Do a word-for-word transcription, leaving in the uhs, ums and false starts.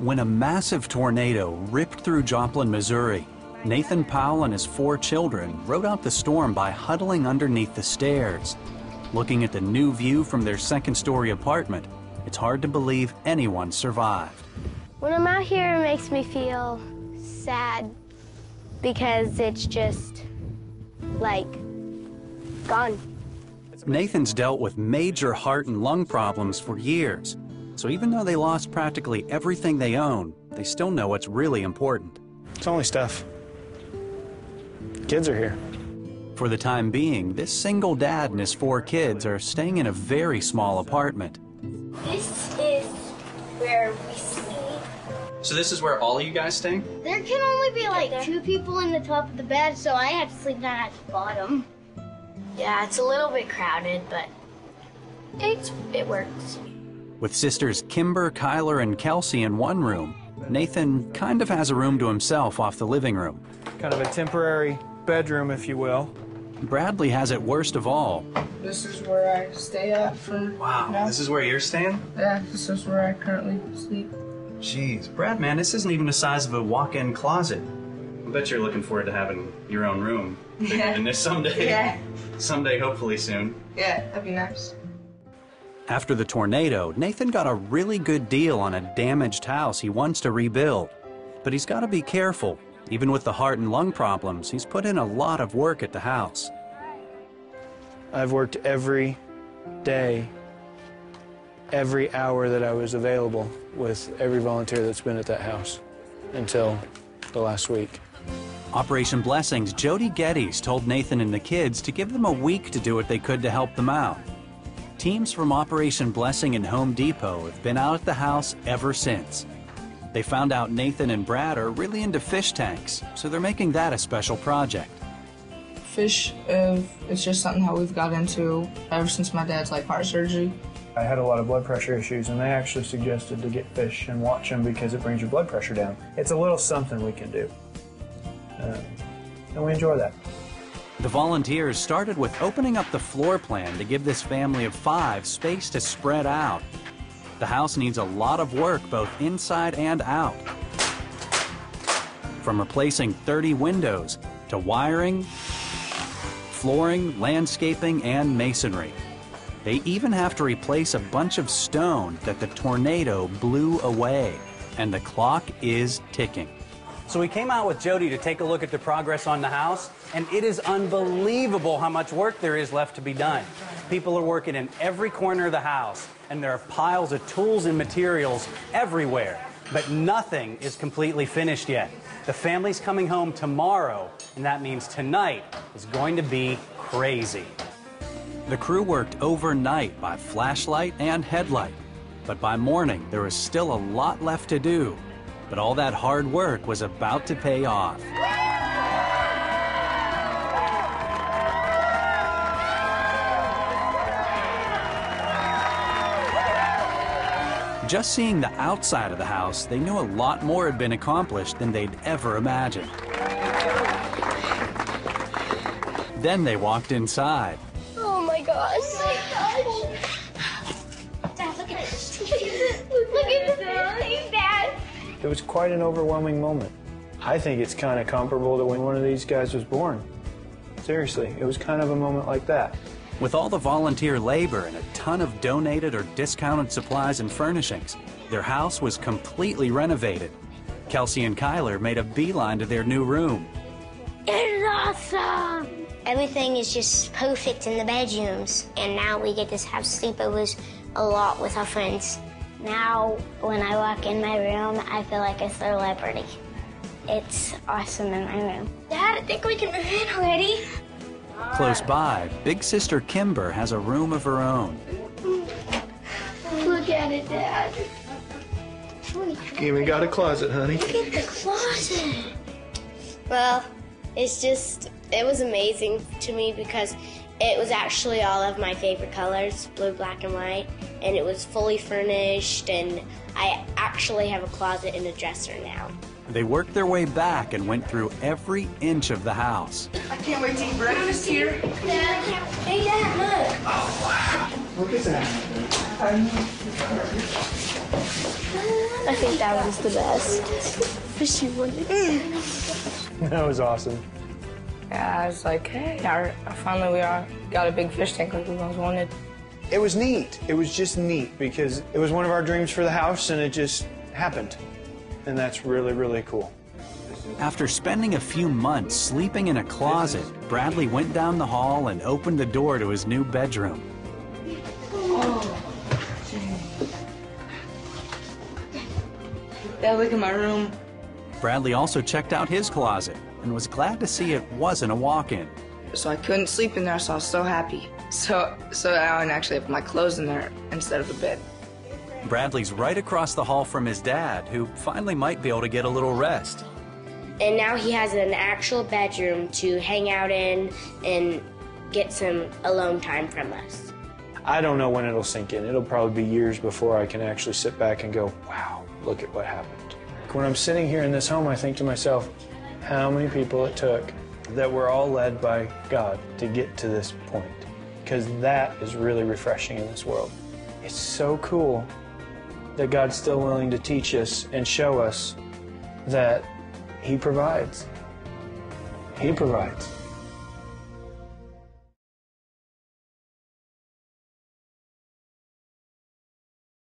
When a massive tornado ripped through Joplin, Missouri, Nathan Powell and his four children rode out the storm by huddling underneath the stairs. Looking at the new view from their second-story apartment, it's hard to believe anyone survived. When I'm out here, it makes me feel sad because it's just, like, gone. Nathan's dealt with major heart and lung problems for years, so even though they lost practically everything they own, they still know what's really important. It's only stuff. Kids are here. For the time being, this single dad and his four kids are staying in a very small apartment. This is where we sleep. So this is where all of you guys stay? There can only be like two people in the top of the bed, so I have to sleep down at the bottom. Yeah, it's a little bit crowded, but it's, it works. With sisters Kimber, Kyler, and Kelsey in one room, Nathan kind of has a room to himself off the living room. Kind of a temporary bedroom, if you will. Bradley has it worst of all. This is where I stay at for Wow, now. This is where you're staying? Yeah, this is where I currently sleep. Jeez, Brad, man, this isn't even the size of a walk-in closet. I bet you're looking forward to having your own room bigger Yeah. than this someday. Yeah. Someday, hopefully soon. Yeah, that'd be nice. After the tornado, Nathan got a really good deal on a damaged house he wants to rebuild. But he's got to be careful. Even with the heart and lung problems, he's put in a lot of work at the house. I've worked every day, every hour that I was available with every volunteer that's been at that house until the last week. Operation Blessings' Jody Geddes told Nathan and the kids to give them a week to do what they could to help them out. Teams from Operation Blessing and Home Depot have been out at the house ever since. They found out Nathan and Brad are really into fish tanks, so they're making that a special project. Fish, uh, it's just something that we've got into ever since my dad's like heart surgery. I had a lot of blood pressure issues, and they actually suggested to get fish and watch them because it brings your blood pressure down. It's a little something we can do, um, and we enjoy that. The volunteers started with opening up the floor plan to give this family of five space to spread out. The house needs a lot of work both inside and out. From replacing thirty windows to wiring, flooring, landscaping, and masonry. They even have to replace a bunch of stone that the tornado blew away. And the clock is ticking. So we came out with Jody to take a look at the progress on the house, and it is unbelievable how much work there is left to be done. People are working in every corner of the house, and there are piles of tools and materials everywhere, but nothing is completely finished yet. The family's coming home tomorrow, and that means tonight is going to be crazy. The crew worked overnight by flashlight and headlight, but by morning there was still a lot left to do. But all that hard work was about to pay off. Just seeing the outside of the house, they knew a lot more had been accomplished than they'd ever imagined. Then they walked inside. Oh my gosh. Oh my gosh. Dad, look at it. Look at this, Dad. It was quite an overwhelming moment. I think it's kind of comparable to when one of these guys was born. Seriously, it was kind of a moment like that. With all the volunteer labor and a ton of donated or discounted supplies and furnishings, their house was completely renovated. Kelsey and Kyler made a beeline to their new room. It's awesome. Everything is just perfect in the bedrooms. And now we get to have sleepovers a lot with our friends. Now, when I walk in my room, I feel like a celebrity. It's awesome in my room. Dad, I think we can move in already. Close by, big sister Kimber has a room of her own. Look at it, Dad. You even got a closet, honey. Look at the closet. Well, it's just, it was amazing to me because it was actually all of my favorite colors, blue, black, and white, and it was fully furnished, and I actually have a closet and a dresser now. They worked their way back and went through every inch of the house. I can't wait to eat breakfast here. Dad, hey, Dad, look. Oh, wow. Look at that. I think that was the best. Fishy one. That was awesome. Yeah, I was like, hey, our, finally we are, got a big fish tank like we always wanted. It was neat. It was just neat because it was one of our dreams for the house and it just happened. And that's really, really cool. After spending a few months sleeping in a closet, Bradley went down the hall and opened the door to his new bedroom. Yeah, look at my room. Bradley also checked out his closet and was glad to see it wasn't a walk-in. So I couldn't sleep in there, so I was so happy. So, so now I actually have my clothes in there instead of the bed. Bradley's right across the hall from his dad, who finally might be able to get a little rest. And now he has an actual bedroom to hang out in and get some alone time from us. I don't know when it'll sink in. It'll probably be years before I can actually sit back and go, wow, look at what happened. When I'm sitting here in this home, I think to myself, how many people it took that were all led by God to get to this point. Because that is really refreshing in this world. It's so cool that God's still willing to teach us and show us that He provides. He provides.